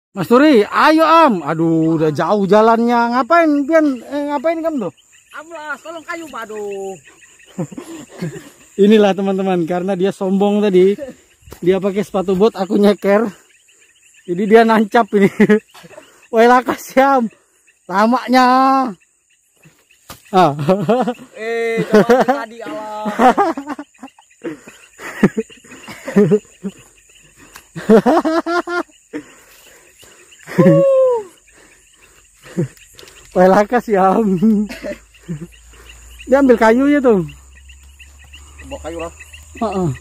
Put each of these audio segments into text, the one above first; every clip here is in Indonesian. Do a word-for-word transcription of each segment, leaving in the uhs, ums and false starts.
Mas Turi, ayo Am. Aduh, udah jauh jalannya. Ngapain, Pian? Eh, ngapain kamu tuh? Amlah, tolong kayu baduh. Inilah teman-teman, karena dia sombong tadi. Dia pakai sepatu bot, aku nyeker. Jadi dia nancap ini. Woi lakas Am. Lamanya. Ah. Eh, coba tadi alam. Woi lakas ya Am. Dia ambil kayunya tuh. Bawa kayu lah. Uh-uh.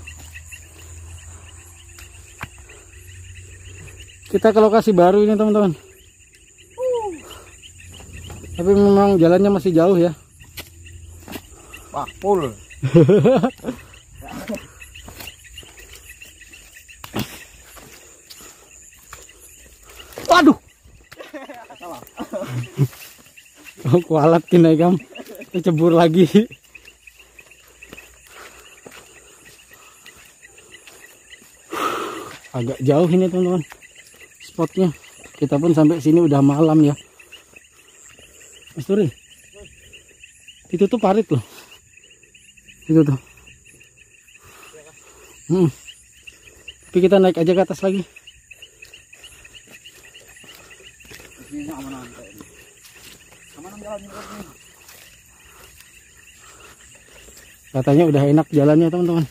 Kita ke lokasi baru ini teman-teman. Uh. Tapi memang jalannya masih jauh ya. Wah, full. Waduh. Oh, kualat kena Gam. Kecebur lagi. Agak jauh ini teman-teman. Spotnya. Kita pun sampai sini udah malam ya. Mas Turi. Itu tuh parit loh. Itu tuh. Hmm. Tapi kita naik aja ke atas lagi. Katanya udah enak jalannya teman-teman.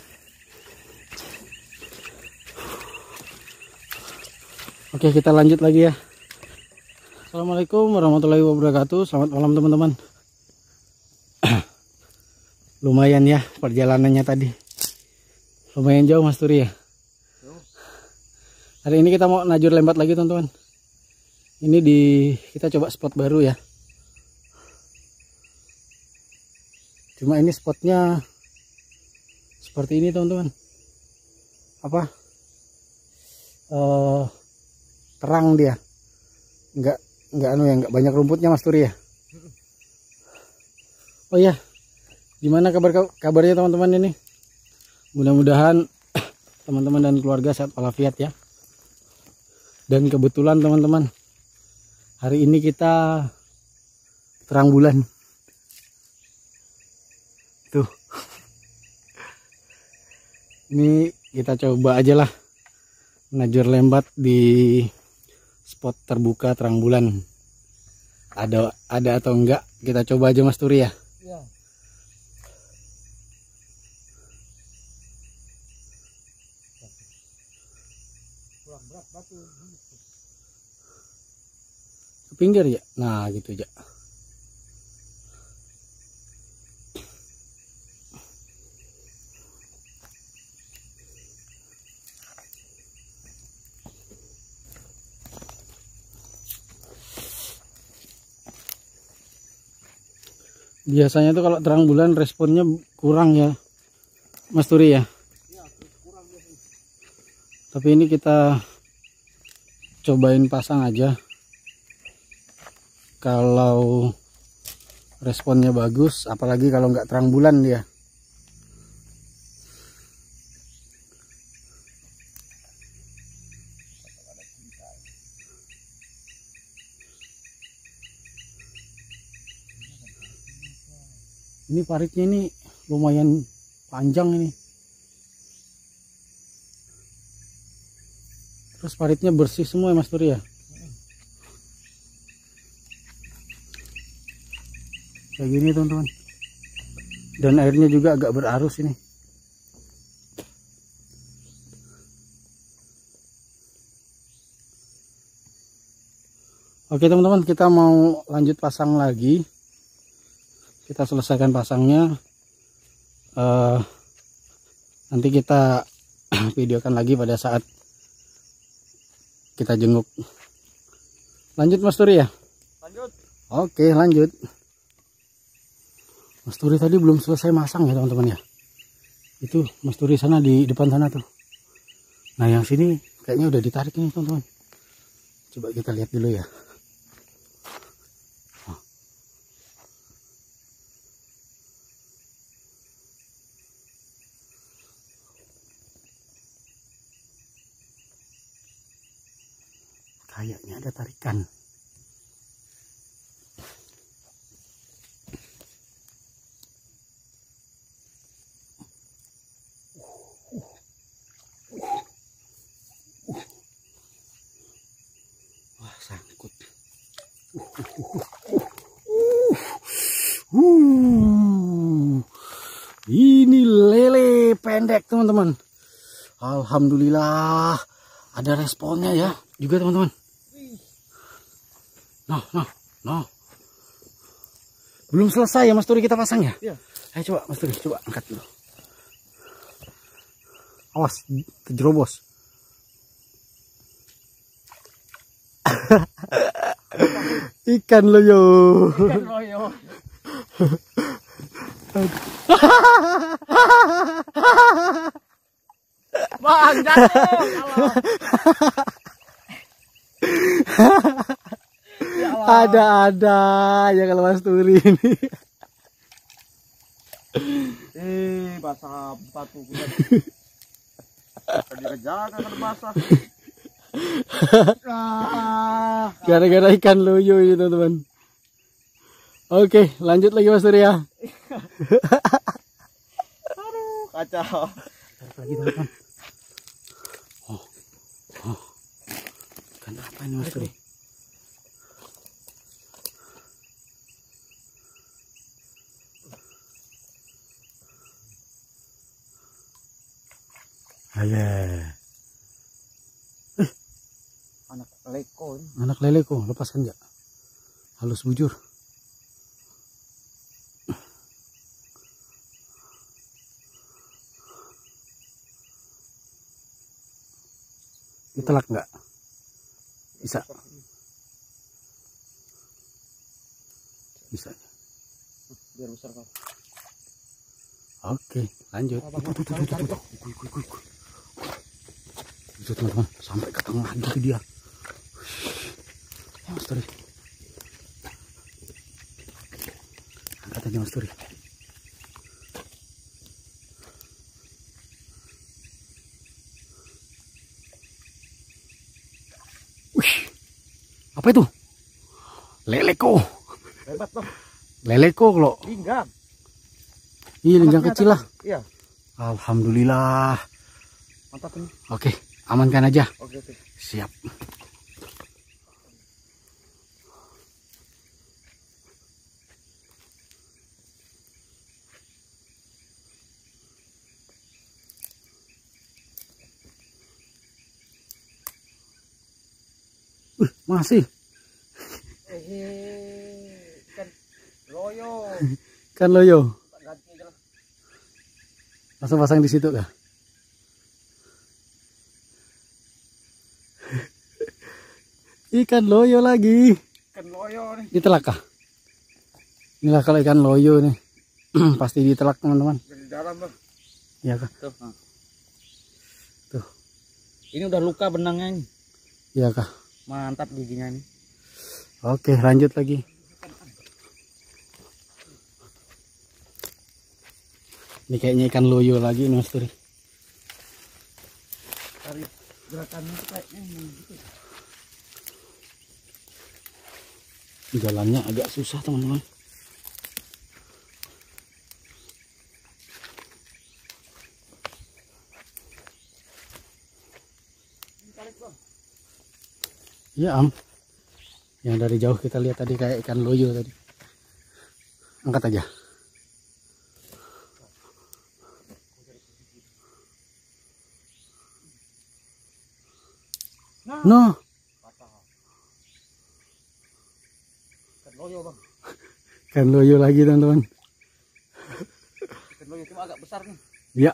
Oke, kita lanjut lagi ya. Assalamualaikum warahmatullahi wabarakatuh. Selamat malam teman-teman. Lumayan ya perjalanannya tadi. Lumayan jauh Mas Turi ya. Hari ini kita mau najur lembat lagi teman-teman. Ini di kita coba spot baru ya. Cuma ini spotnya seperti ini teman-teman. Apa? Uh, terang dia. Enggak enggak anu ya, enggak banyak rumputnya Mas Turi ya. Oh iya. Gimana kabar kabarnya teman-teman ini? Mudah-mudahan teman-teman dan keluarga sehat walafiat ya. Dan kebetulan teman-teman, hari ini kita terang bulan. Tuh. Ini kita coba aja lah najur lembat di spot terbuka terang bulan. Ada ada atau enggak? Kita coba aja Mas Turi ya. Ya. Kurang berat batu. Ke pinggir ya. Nah, gitu aja. Biasanya tuh kalau terang bulan responnya kurang ya Mas Turi ya. Ya, kurang biasanya. Tapi ini kita cobain pasang aja. Kalau responnya bagus, apalagi kalau nggak terang bulan dia. Ini paritnya ini lumayan panjang ini. Terus paritnya bersih semua ya Mas Turi ya. Kayak gini teman-teman. Dan airnya juga agak berarus ini. Oke teman-teman, kita mau lanjut pasang lagi. Kita selesaikan pasangnya. Uh, nanti kita videokan lagi pada saat kita jenguk. Lanjut Mas Turi ya? Lanjut. Oke, lanjut. Mas Turi tadi belum selesai masang ya teman-teman ya. Itu Mas Turi sana di depan sana tuh. Nah yang sini kayaknya udah ditarik nih teman-teman. Coba kita lihat dulu ya. Kayaknya Ini ada tarikan. Wah, sangkut. Uh, ini lele pendek teman-teman. Alhamdulillah ada responnya ya juga teman-teman. Noh, noh, noh. Belum selesai ya Mas Turi kita pasang ya? Iya. Ayo coba Mas Turi, coba angkat dulu. Awas, kejerobos. Ikan loyo. Ikan loyo. Bang, jatuh. Ada-ada ya kalau Mas Turi ini. Eh, basah sepatu gue. Jaga kan basah. Gara-gara ikan loyo ini teman-teman. Oke, lanjut lagi Mas Turi ya. Aduh, kacau. Lagi teman-teman. Oh, oh. Ikan apa ini Mas Turi? Ayo. Anak leko ini. Anak lele kok, lepaskan ya. Halus bujur. Ditelak nggak? Bisa. Bisa. Biar besar Pak. Oke, lanjut. Itu, itu, itu, itu, itu. Itu teman-teman, sampai ke tengah gitu dia. Ya Mas Turi. Angkat aja Mas Turi. Wih, apa itu? Leleko. Hebat Bang. Leleko lo. Linggang. Iya, linggang kecil lah. Iya. Alhamdulillah. Mantap ini. Oke, amankan aja. Oke, oke. Siap. Uh, masih. Eh, ikan loyo. Kan loyo. Ganti aja lah. Langsung pasang di situ kah? Ikan loyo lagi. Ikan loyo nih. Ditelak kah? Inilah kalau ikan loyo nih. Pasti ditelak teman-teman. Dari dalam Bang. Iya kah? Tuh. Nah. Tuh. Ini udah luka benangnya ini. Iya kah? Mantap giginya nih. Oke, lanjut lagi. Ini kayaknya ikan loyo lagi nih Mas Turi. Tarik gerakannya tuh kayaknya gitu. Jalannya agak susah teman-teman. Iya Am. Yang dari jauh kita lihat tadi kayak ikan loyo tadi. Angkat aja. Nah. No. Ikan loyo Bang. Ikan loyo lagi teman-teman. Ikan loyo cuma agak besar nih. Ya.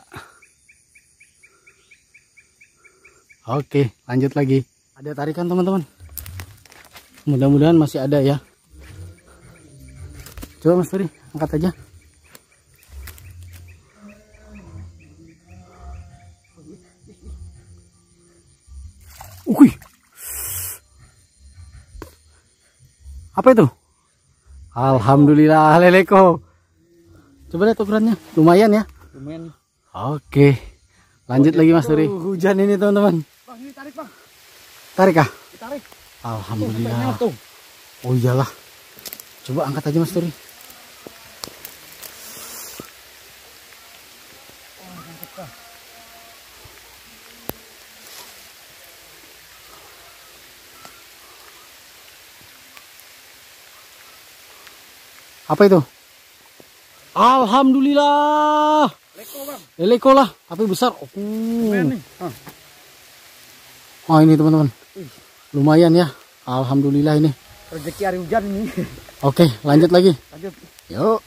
Oke, lanjut lagi. Ada tarikan teman-teman. Mudah-mudahan masih ada ya. Coba Mas Turi, angkat aja. Wih. Apa itu? Alhamdulillah leleko. Coba lihat ukurannya, lumayan ya. Lumayan. Oke. Lanjut lagi Mas Turi. Hujan ini teman-teman. Bang, ini tarik Bang. Tarik kah? Ditarik. Alhamdulillah. Tuh. Oh iyalah. Coba angkat aja Mas Turi. Apa itu? Alhamdulillah. Leko bang. Leleko lah, tapi besar. Oh, Nih. Ah. oh ini teman-teman. Lumayan ya. Alhamdulillah ini. Rezeki hari hujan ini. Oke, lanjut lagi. Lanjut. Yuk.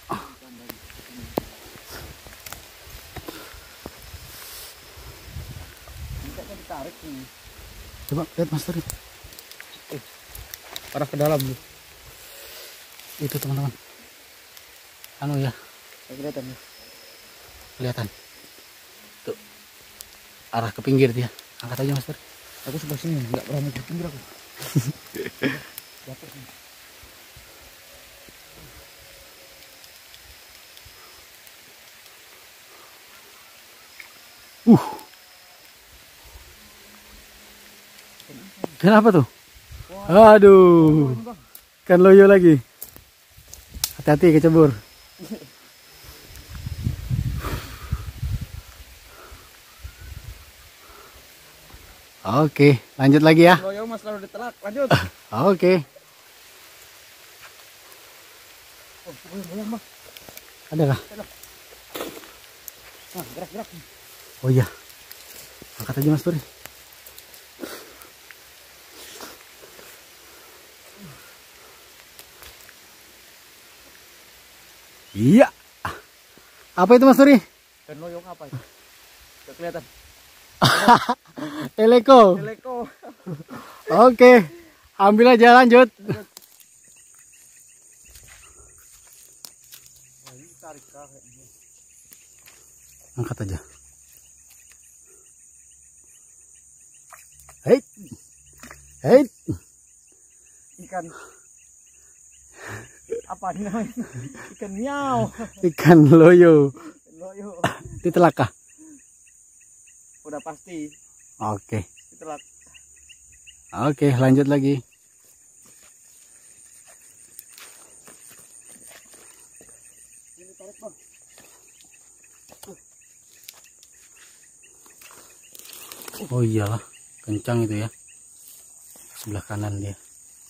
Ditarik nih. Coba lihat Mas Turi. Arah ke dalam nih. Itu teman-teman. Anu ya, Kelihatan nih. kelihatan. Tuh. Arah ke pinggir dia. Angkat aja Mas Turi. Aku sebelah sini nggak berani ke pinggir aku. Jatuh nih. Uh. Kenapa tuh? Aduh. Kan loyo lagi. Hati-hati kecebur. Oke, lanjut lagi ya. Loyo mas kalau ditelak, lanjut. Oke. Oh, goyang bang. Ada kah? Nah, gerak-gerak. Oh iya. Angkat aja Mas Turi. Iya. Apa itu Mas Turi? Dan loyong apa itu? Gak kelihatan. Eleko. Leko. Oke. Ambil aja lanjut. Angkat aja. Hei. Hei. Ikan. Apa ini namanya? Ikan miau. Ikan loyo. Loyo. Ditelak kah? Udah pasti. Oke. Ditelak. Oke, lanjut lagi. Ini tarik bang. Oh iyalah, kencang itu ya. Sebelah kanan dia.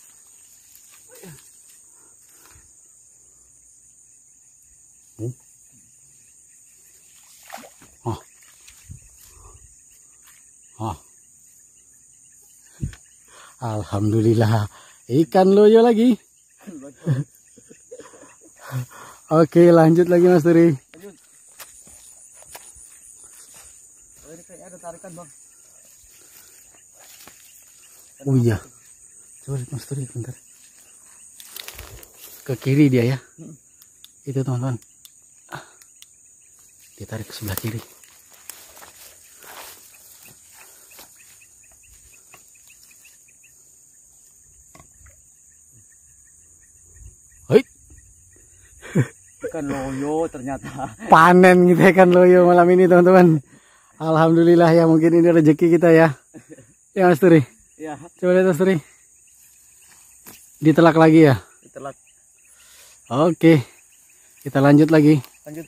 Hmm. Oh. Oh. Alhamdulillah, ikan loyo lagi. Oke, lanjut lagi Mas Turi. Lanjut. Oh, ini kayaknya ada tarikan bang. Oh iya. Coba lihat Mas Turi bentar. Ke kiri dia ya. Hmm. Itu teman-teman. Ditarik ke sebelah kiri. Hei. Ikan loyo ternyata. Panen gitu ikan loyo malam ini teman-teman. Alhamdulillah ya, mungkin ini rezeki kita ya. Ya Mas Turi. Ya. Coba lihat Mas Turi. Ditelak lagi ya. Ditelak. Oke. Kita lanjut lagi. Lanjut.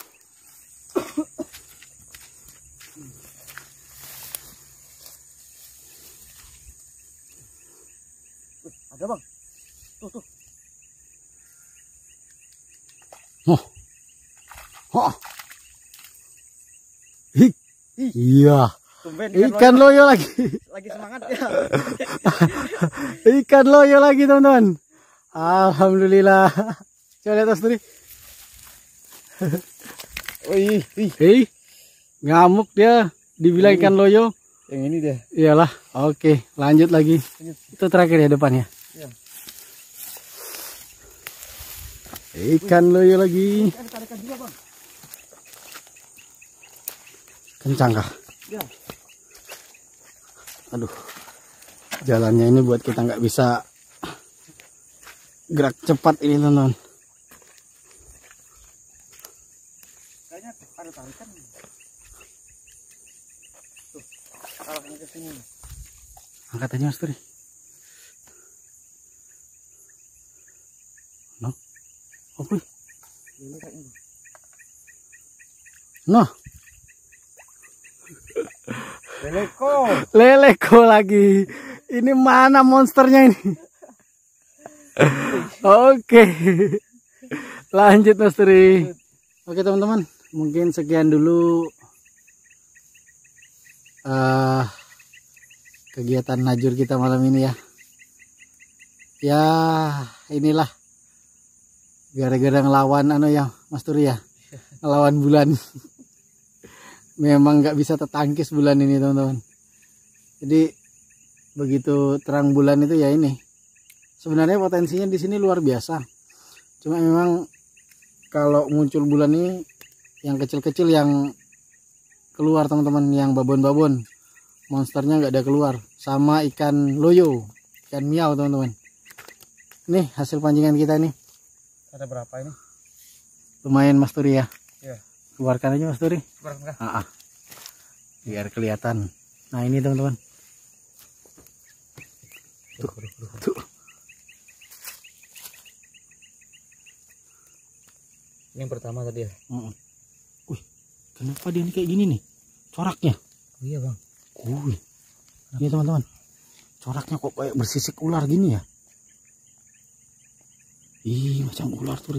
Ada bang. Tuh tuh. Oh. Oh. Hik. Iya. Tumben Ikan loyo lagi. lagi semangat ya. Ikan loyo lagi teman-teman. Alhamdulillah. Coba lihat Mas Turi. Wih, wih. Hei. Ngamuk dia. Dibilang ikan loyo. Yang ini deh. Iyalah. Oke, lanjut lagi. Lanjut. Itu terakhir ya depannya. Ya. Ikan loyo lagi. Ada tarikan juga bang. Kencang kah? Ya. Aduh. Jalannya ini buat kita nggak bisa gerak cepat ini teman-teman. Kayaknya ada tarikan. Tuh. Arahnya ke sini. Angkat aja Mas Turi. No. Apa? No. Leleko. Leleko lagi. Ini mana monsternya ini? Oke. Lanjut Mas Turi. Oke teman-teman, mungkin sekian dulu uh, kegiatan najur kita malam ini ya. Ya inilah gara-gara ngelawan anu ya Mas Turi ya, ngelawan bulan. Memang nggak bisa tertangkis bulan ini teman-teman. Jadi begitu terang bulan itu ya ini. Sebenarnya potensinya di sini luar biasa. Cuma memang kalau muncul bulan ini yang kecil-kecil yang keluar teman-teman, yang babon-babon, monsternya nggak ada keluar. Sama ikan loyo, ikan miau teman-teman. Nih hasil pancingan kita nih. Ada berapa ini? Lumayan Mas Turi ya. Ya. Keluarkan aja Mas Turi. Keluarkan. Ah, ah. Biar kelihatan. Nah ini teman-teman. Tuh, tuh. Ini yang pertama tadi ya. Uh-uh. Wih, kenapa dia ini kayak gini nih? Coraknya. Oh, iya bang. Wih, ini teman-teman. Coraknya kok kayak bersisik ular gini ya? Ih, macam ular tuh.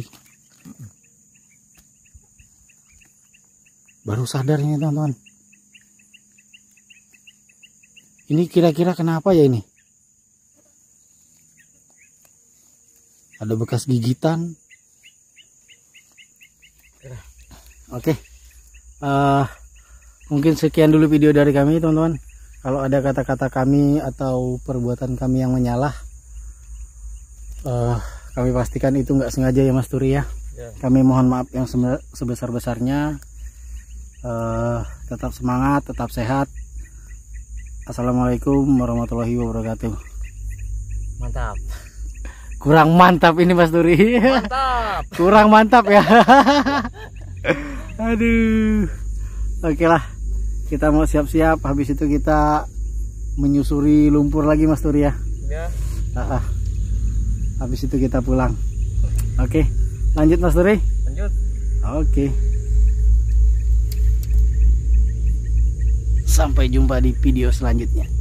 Baru sadar ini teman-teman. Ini kira-kira kenapa ya ini? Ada bekas gigitan. Oke, uh, mungkin sekian dulu video dari kami teman-teman. Kalau ada kata-kata kami atau perbuatan kami yang menyalah, uh, kami pastikan itu nggak sengaja ya Mas Turi ya. Ya. Kami mohon maaf yang sebesar-besarnya. Uh, tetap semangat, tetap sehat. Assalamualaikum warahmatullahi wabarakatuh. Mantap. Kurang mantap ini Mas Turi. Mantap. Kurang mantap ya. Aduh. Oke lah. Kita mau siap-siap. Habis itu kita menyusuri lumpur lagi Mas Turi ya. Ya. Ah, ah. Habis itu kita pulang. Oke. Lanjut Mas Turi. Lanjut. Oke. Sampai jumpa di video selanjutnya.